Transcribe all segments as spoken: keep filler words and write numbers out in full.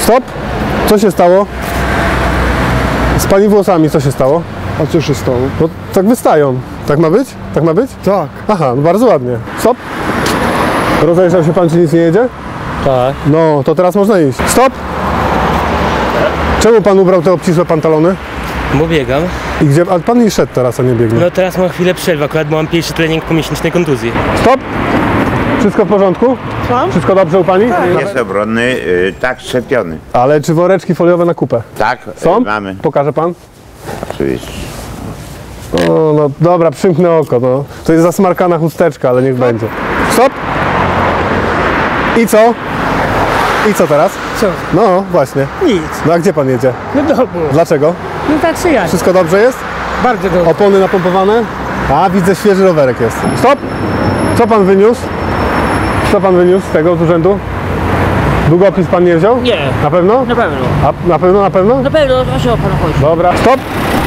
Stop! Co się stało? Z pani włosami co się stało? A co się stało? No tak wystają. Tak ma być? Tak ma być? Tak. Aha, no bardzo ładnie. Stop! Rozejrzał się pan, czy nic nie jedzie? Tak. No, to teraz można iść. Stop! Czemu pan ubrał te obcisłe pantalony? Bo biegam. I gdzie? A pan nie szedł teraz, a nie biegnie. No teraz mam chwilę przerwy, akurat bo mam pierwszy trening po miesięcznej kontuzji. Stop! Wszystko w porządku? Słucham? Wszystko dobrze u pani? Jest obronny, y, tak, szczepiony. Ale czy woreczki foliowe na kupę? Tak, Są? y, mamy. Pokaże pan? Oczywiście. O, no dobra, przymknę oko, no. To jest zasmarkana chusteczka, ale niech będzie. Stop! I co? I co teraz? Co? No, właśnie. Nic. No a gdzie pan jedzie? No dobra. Dlaczego? No tak się jadę. Wszystko dobrze jest? Bardzo dobrze. Opony napompowane? A, widzę, świeży rowerek jest. Stop! Co pan wyniósł? Co pan wyniósł z tego z urzędu? Długopis pan nie wziął? Nie. Na pewno? Na pewno. A na pewno, na pewno? Na pewno, o co pan chodzi? Dobra, stop!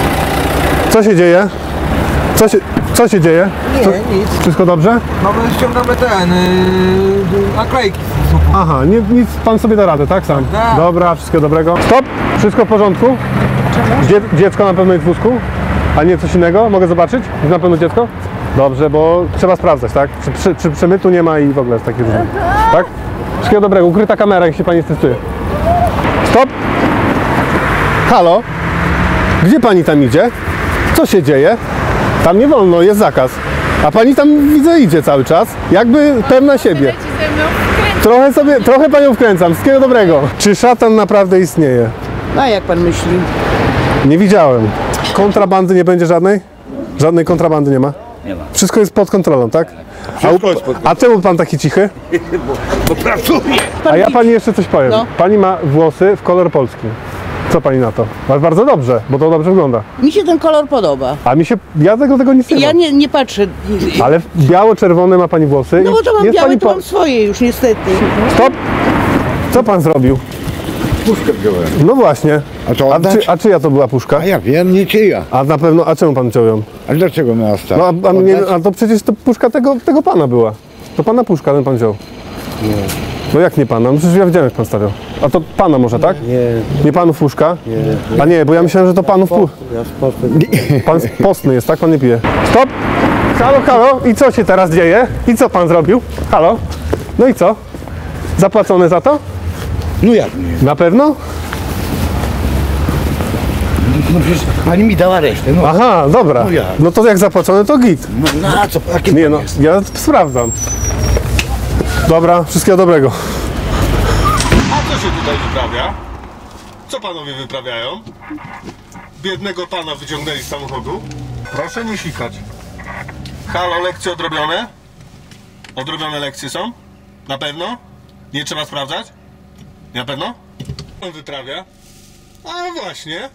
Co się dzieje? Co się, co się dzieje? Nie, Co, nic. wszystko dobrze? No my ściągamy ten, yy, naklejki z supu. Aha, nie, nic, pan sobie da radę, tak sam? Tak. Dobra, wszystkiego dobrego. Stop! Wszystko w porządku? Dzie, dziecko na pewno jest w wózku? A nie coś innego? Mogę zobaczyć? Jest na pewno dziecko? Dobrze, bo trzeba sprawdzać, tak? Czy, czy, czy przemytu nie ma i w ogóle jest takie różne. Tak? Wszystkiego dobrego. Ukryta kamera, jak się pani stresuje. Stop! Halo? Gdzie pani tam idzie? Co się dzieje? Tam nie wolno, jest zakaz. A pani tam, widzę, idzie cały czas. Jakby pewna siebie. Trochę sobie, trochę panią wkręcam. Wszystkiego dobrego. Czy szatan naprawdę istnieje? A jak pan myśli? Nie widziałem. Kontrabandy nie będzie żadnej? Żadnej kontrabandy nie ma? Nie ma. Wszystko jest pod kontrolą, tak? A, u, a czemu pan taki cichy? Bo pracuję. A ja pani jeszcze coś powiem. No. Pani ma włosy w kolor polski. Co pani na to? Ale bardzo dobrze, bo to dobrze wygląda. Mi się ten kolor podoba. A mi się, ja tego, tego nic nie Ja mam. nie, nie patrzę. Ale biało-czerwone ma pani włosy. No i bo to mam jest białe, pani to mam swoje już niestety. Stop! Co pan zrobił? Puszkę wziąłem. No właśnie. A to A, oddać? czy, a czyja to była puszka? A ja wiem, nie czyja. A na pewno, a czemu pan wziął ją? A dlaczego miała stać? No a, a, mnie, a to przecież to puszka tego, tego pana była. To pana puszka, ten pan wziął. Nie. No jak nie pana? No przecież ja widziałem, jak pan stawiał. A to pana może, tak? Nie, Nie panów puszka? nie. A nie, bo ja myślałem, że to panów puszka. Ja z postem. Pan postny jest, tak? Pan nie pije. Stop! Halo, halo! I co się teraz dzieje? I co pan zrobił? Halo? No i co? Zapłacone za to? No jak nie? Na pewno? No przecież pani mi dała resztę, no. Aha, dobra. No jak? No to jak zapłacone, to git. No, no a co, jakie Nie no, ja sprawdzam. Dobra, wszystkiego dobrego. A co się tutaj wyprawia? Co panowie wyprawiają? Biednego pana wyciągnęli z samochodu? Proszę nie sikać. Halo, lekcje odrobione? Odrobione lekcje są? Na pewno? Nie trzeba sprawdzać? Na pewno? Co on wyprawia? A właśnie.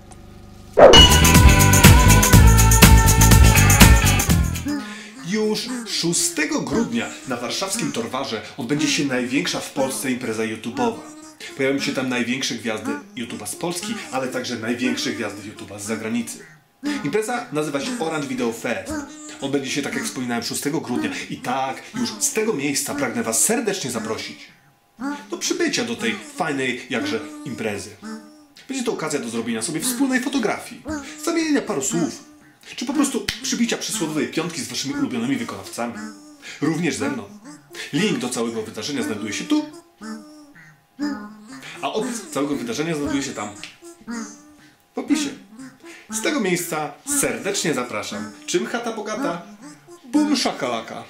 Już szóstego grudnia na warszawskim Torwarze odbędzie się największa w Polsce impreza YouTube'owa. Pojawią się tam największe gwiazdy YouTube'a z Polski, ale także największe gwiazdy YouTube'a z zagranicy. Impreza nazywa się Orange Video Fest. Odbędzie się, tak jak wspominałem, szóstego grudnia i tak już z tego miejsca pragnę Was serdecznie zaprosić do przybycia do tej fajnej jakże imprezy. Będzie to okazja do zrobienia sobie wspólnej fotografii, zamienienia paru słów, czy po prostu przybicia przysłowiowej piątki z waszymi ulubionymi wykonawcami. Również ze mną. Link do całego wydarzenia znajduje się tu, a opis całego wydarzenia znajduje się tam, w opisie. Z tego miejsca serdecznie zapraszam. Czym chata bogata? Bum szakalaka.